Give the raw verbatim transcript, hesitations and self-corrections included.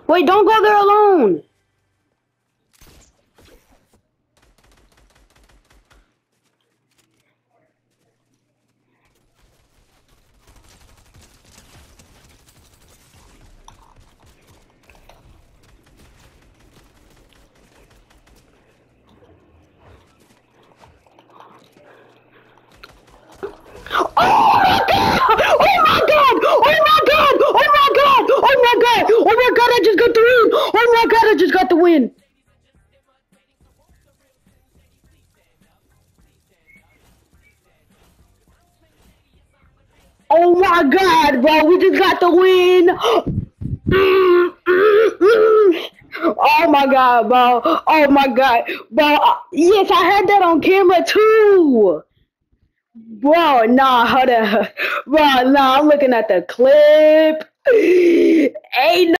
Wait, don't go there alone. Oh my god! Oh my god! Oh my god! Oh my god! Oh my god! Oh my god! I just got the win! Oh my god! I just got the win! Oh my god, bro! We just got the win! Mm, mm, mm. Oh my god, bro! Oh my god, bro! Yes, I had that on camera too. Bro, nah, hold up. Bro, nah, I'm looking at the clip. Ain't